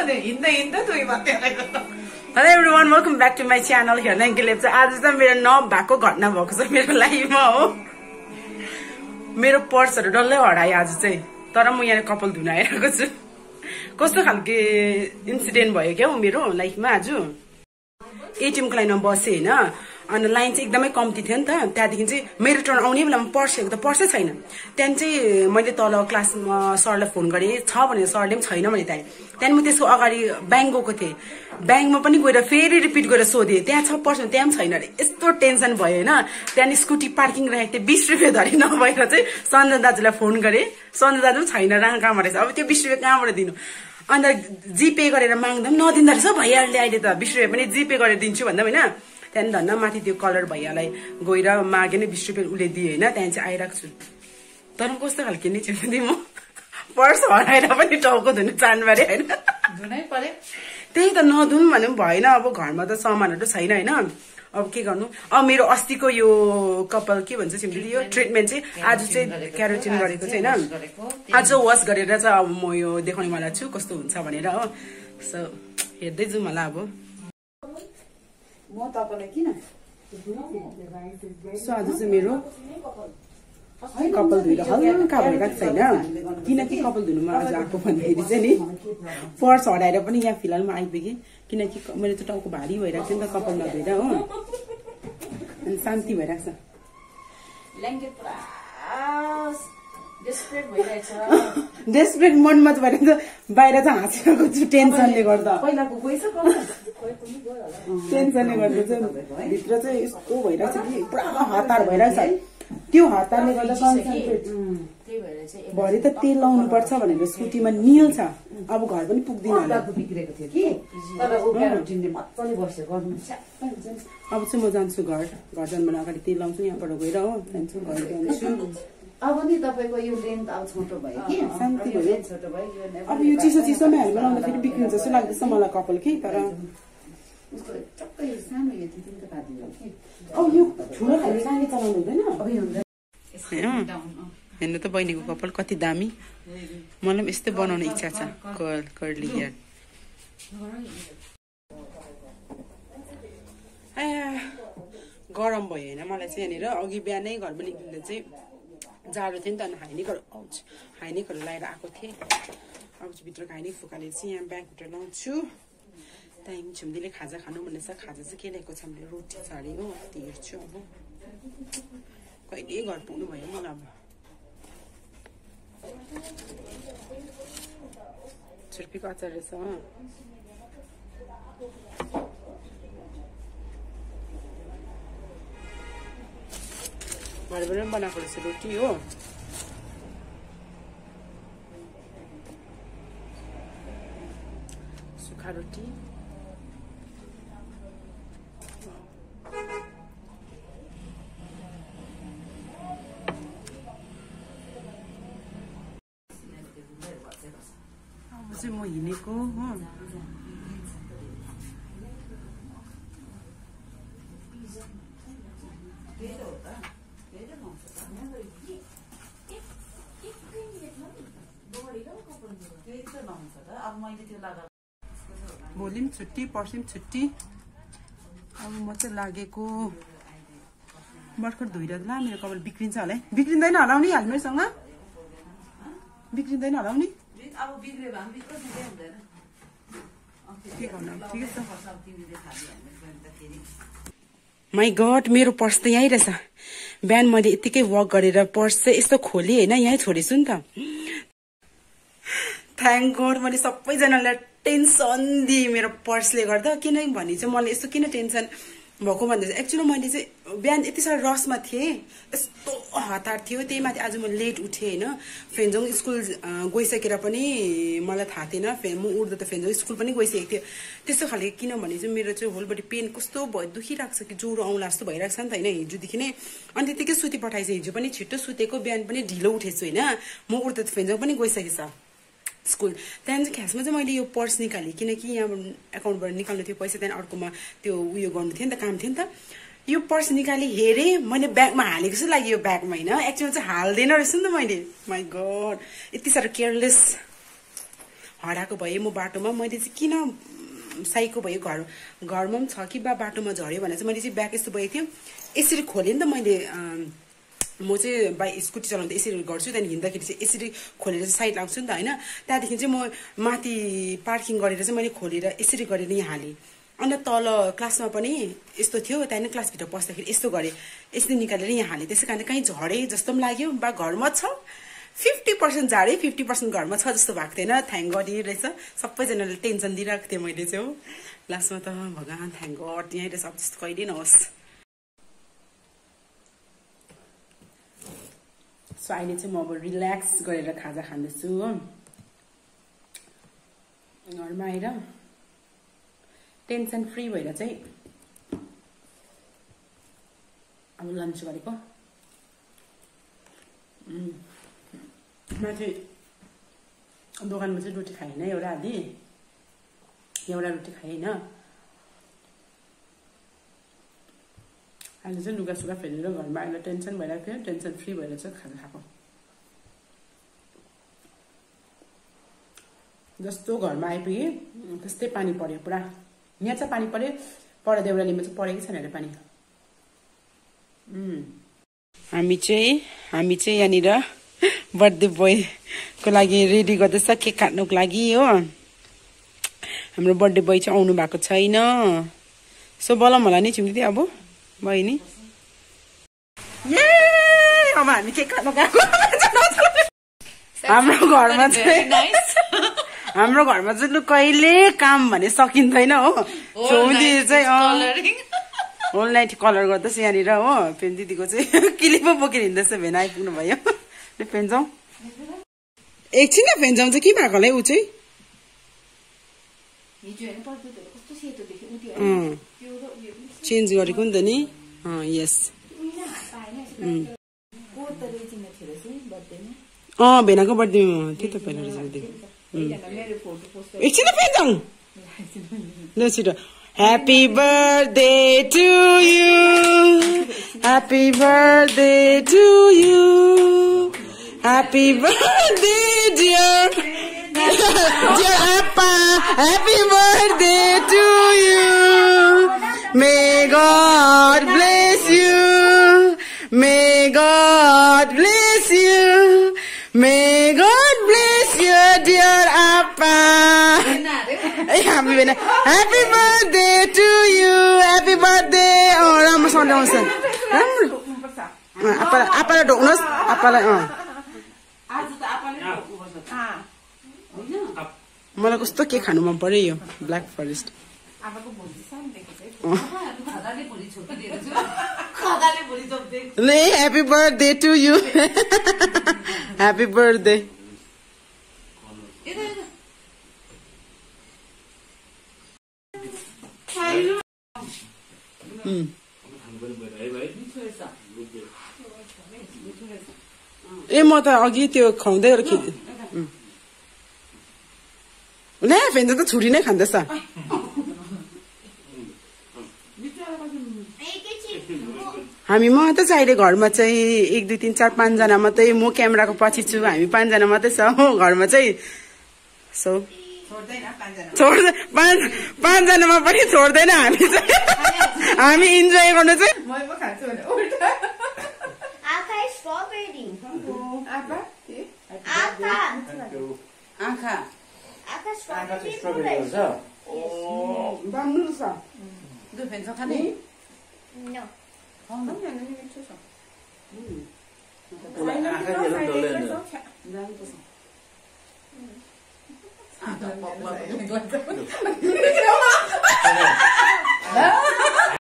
Hello everyone, welcome back to my channel here. आज चाहिँ मेरो नभएको घटना भएको छ मेरो लाइफमा हो. मेरो पर्सहरु डल्लै हरायो आज चाहिँ. तर म यहाँ कपाल धुन आइरहेको छु. कस्तो खालके इन्सिडेन्ट भयो क्या मेरो लाइफमा आज. एटीएम को लाइनमा बसे हैन. अनि लाइन चाहिँ एकदमै कम्ती थियो नि त. त्यहाँदेखि चाहिँ मेरो टर्न आउने बेलामा पर्सेको त पर्सै छैन. त्यहाँ चाहिँ मैले तल क्लासमा सरलाई फोन गरेँ छ भने सरले पनि छैन भने त्यहाँ म त्यसको अगाडि ब्याङ्क गएको थिएँ. ब्याङ्कमा पनि गएर फेरि रिपिट गरेर सोधेँ त्यहाँ छ पर्स त्यहाँ पनि छैन अरे. यस्तो टेन्सन भयो हैन. त्यहाँ स्कुटी पार्किङ राखेको थिएँ 20 रुपैयाँ धरि नभएर चाहिँ सञ्जय दाजुलाई फोन गरेँ. सञ्जय दाजु पनि छैन कहाँबाट रहेछ. अब त्यो 20 रुपैयाँ कहाँबाट दिनु. अन्त जिपे गरेर माग्दा पनि नदिँदो रहेछ भैयाले अहिले त 20 रुपैयाँ पनि जिपे गरेर दिन्छु भन्दा हैन. त्यहाँदेखि धन्न माथि त्यो कलर भैयालाई गएर मागे नि 20 रुपैयाँ उसले दिए होइन. त्यहाँ चाहिँ आइरहेको छु. तर कस्तो खालके नि चाहिँ पनि म पर्स हराएर पनि टाउको धुन चाहनुबारे होइन. त्यही त नधुन भने पनि भएन. अब घरमा त सामानहरू छैन होइन. अब के गर्नु. अब मेरो अस्तिको यो कपाल के भन्छ सिम्पली यो ट्रिटमेन्ट चाहिँ आज चाहिँ क्यारोटिन गरेको चाहिँ होइन. आज वास गरेर चाहिँ अब म यो देखाउने वाला छु कस्तो हुन्छ भनेर हो. सो हेर्दै जाउँ होला अब. म तपाईलाई किन सो आज चाहिँ मेरो कपाल धुएर हल्का भइरहेको छैन. किनकि कपाल धुनुमा आज आएको भन्दाखेरि चाहिँ नि पर्स हराएर पनि यहाँ फिलहालमा आइपुगेँ. किनकि मेरो चाहिँ टाउको भारी भइरहेको छ नि त कपाल नधुएर हो. अनि शान्ति भइरहेको छ. डेस्परेट मनमा चाहिँ भइरहेको छ. बाहिर चाहिँ हाँसिरहेको छु टेन्सनले गर्दा. टेन्सनले गर्दा चाहिँ भित्र चाहिँ यस्तो भइरहेको छ कि पुरा हतार भइरहेको छ. त्यो हतारले गर्दा कन्सन्ट्रेट भरे त तेल लाउनु पर्छ भनेर स्कुटीमा निल छ. अब घर पनि पुग्दिन होला. बिग्रेको थियो कि तर क्यारोटिनले मज्जाले बस्यो गर्नु. अब चाहिँ म जान्छु घर जानुभन्दा अगाडि तेल लाउँछु यहाँबाट गएर हो. जान्छु घर जान्छु. अब नि तपाईको यो लेन्थ अब छोटो भयो कि शान्ति भयो. छोटो भयो. अब यो चिसोमा हाल्नु लाउँदा फेरि बिग्रिन्छ जस्तो लाग्दैछ मलाई कपाल कि. तर उसको टक्कै सानो यो तिन त काटिदियो कि. अब यो ठुलो खाले नानी चलाउनु हुँदैन. अब यो हुँदैन. हेर्नु त बहिनीको कपाल कति दामी. मलाई पनि यस्तै बनाउने इच्छा छ. Curly hair. गरम भयो होइन मलाई चाहिँ यहाँनिर. अघि बिहानै घरमा निक्लिँदा चाहिँ जाडो थियो नि त. अनि हाइनेकहरू लगाएर आएको थिएँ. अब चाहिँ भित्रको हाइनेक फुकालेर चाहिँ यहाँ ब्यागभित्र लाउँछु. त्यहाँदेखि छिम्दीले खाजा खानु भनेछ. खाजा चाहिँ के ल्याएको छ हामीले रोटी छ अरे हो. त्यो हेर्छु अब कहिले घर पुग्नु भयो मलाई. अब छुर्पीको अचार रहेछ. घरबाट पनि बनाएको रहेछ रोटी हो. सुखा रोटी. अब चाहिँ म हिँडेको हो. भोलि पनि छुट्टी पर्सि पनि छुट्टी. अब म चाहिँ लागेको भर्खर धोइरहेको ला. मेरो कपाल बिग्रिन्छ होला है. बिग्रिँदैन होला नि हालमेरसँग. बिग्रिँदैन होला नि. के गर्नु ठिकै छ. माई गड मेरो पर्स त यहीँ रहेछ. बिहान मैले यतिकै वक गरेर पर्स चाहिँ यस्तो खोलेँ होइन. यहीँ छोडेछु नि त. थ्याङ्क गड मैले सबैजनालाई टेन्सन दिएँ मेरो पर्सले गर्दा. किनभने चाहिँ मलाई यस्तो किन टेन्सन भएको भन्दा चाहिँ एक्चुअली मैले चाहिँ बिहान यति साह्रो रसमा थिएँ. यस्तो हतार थियो. त्यही माथि आज म लेट उठेँ होइन. फेन्जोङ स्कुल गइसकेर पनि मलाई थाहा थिएन. म उठ्दा त फेन्जोङ स्कुल पनि गइसकेको थियो. त्यस्तो खाले किनभने चाहिँ मेरो चाहिँ होल बडी पेन कस्तो भयो दुखिरहेको छ कि ज्वरो आउला जस्तो भइरहेको छ नि त होइन हिजोदेखि नै. अनि त्यतिकै सुती पठाएछ. हिजो पनि छिट्टो सुतेको बिहान पनि ढिलो उठेछु होइन. म उठ्दा त फेन्जोङ पनि गइसकेछ स्कुल. त्यहाँदेखि खासमा चाहिँ मैले यो पर्स निकालेँ किनकि यहाँ एकाउन्टबाट निकाल्नु थियो पैसा. त्यहाँदेखि अर्कोमा त्यो उयो गर्नु थियो नि त काम थियो नि त. यो पर्स निकालेँ हेरेँ मैले ब्यागमा हालेको जस्तो लाग्यो. यो ब्यागमा होइन एक्चुअली चाहिँ हाल्दैन रहेछ नि त मैले. माई गड यति साह्रो केयरलेस हराएको भए म बाटोमा मैले चाहिँ किन साइको भयो घरमा पनि छ कि बाटोमा झऱ्यो भनेर चाहिँ मैले चाहिँ ब्याग यस्तो भएको थियो यसरी खोलेँ नि त मैले म चाहिँ स्कुटी चलाउँदा यसरी गर्छु त्यहाँदेखि हिँड्दाखेरि चाहिँ यसरी खोलेर चाहिँ साइड लाग्छु नि त होइन त्यहाँदेखि चाहिँ म माथि पार्किङ गरेर चाहिँ मैले खोलेर यसरी गरेर यहाँ हालेँ अन्त तल क्लासमा पनि यस्तो थियो त्यहाँदेखि क्लासभित्र पस्दाखेरि यस्तो गरेँ यसरी निकालेर यहाँ हालेँ त्यसै कारण कहीँ झरेँ जस्तो पनि लाग्यो बा घरमा छ 50% झाडे 50% घरमा छ जस्तो भएको थिएन थ्याङ्क गड यही रहेछ सबैजनाले टेन्सन दिइरहेको थिएँ मैले चाहिँ हो लास्टमा त भगवान् थ्याङ्क गड यहीँ रहेछ अब त्यस्तो कहिले नहोस् सो अहिले चाहिँ म अब रिल्याक्स गरेर खाजा खाँदैछु हो घरमा आएर टेन्सन फ्री भएर चाहिँ अब लन्च गरेको माथि दोकानमा चाहिँ रोटी खाएन एउटा आधी एउटा रोटी खाएन अहिले चाहिँ लुगा सुगा फेरेर घरमा आएर टेन्सन भइरहेको थियो टेन्सन फ्री भएर चाहिँ खाजा खाएको जस्तो घरमा आइपुगेँ त्यस्तै पानी पर्यो पुरा यहाँ चाहिँ पानी पर्यो पर देउरालीमा चाहिँ परेकै छैन अरे पानी हामी चाहिँ यहाँनिर बर्थडे बोयको लागि रेडी गर्दैछ केक काट्नुको लागि हो हाम्रो बर्थडे बोय चाहिँ आउनु भएको छैन सो बोलाउँ होला नि छिम्ती अब बहिनी अब हामी केक काट्नु गएको हाम्रो घरमा चाहिँ लु कहिले काम भने सकिँदैन हो छोरी चाहिँ होल नाइट कलर गर्दैछ यहाँनिर हो फेरि दिदीको चाहिँ क्लिप पो बोकेर हिँड्दैछ भेना आइपुग्नु भयो फेन्जाउँ एकछिन फेन्जाउँ चाहिँ के भएको होला है ऊ चाहिँ चेन्ज गरेको नि त नि यस भेनाको बर्थडेमा त्यो त पहिला एकछिन फेन्जाउँ ल छिटो Happy birthday to you. Happy birthday to you. Happy birthday, dear Appa. Happy birthday to you. May God bless you. May God bless you. May God bless you, dear Appa. Happy birthday to you. Happy birthday. Oh, राम्रोसँग आउँछ राम्रो आपालाई ढोक्नुहोस् आपालाई मलाई कस्तो के खानु मन पर्यो यो ब्ल्याक फरेस्ट ले happy birthday to you happy birthday ए म त अघि त्यो खुवाउँदै ल्या फेन्ज त छुरी नै खाँदैछ हामी मात्रै छ अहिले घरमा चाहिँ 1 2 3 4 5 जना मात्रै म क्यामेराको पछि छु हामी 5 जना मात्रै छ घरमा चाहिँ सो पाँच जनामा पनि छोड्दैन हामी चाहिँ हामी इन्जोय गर्नु चाहिँ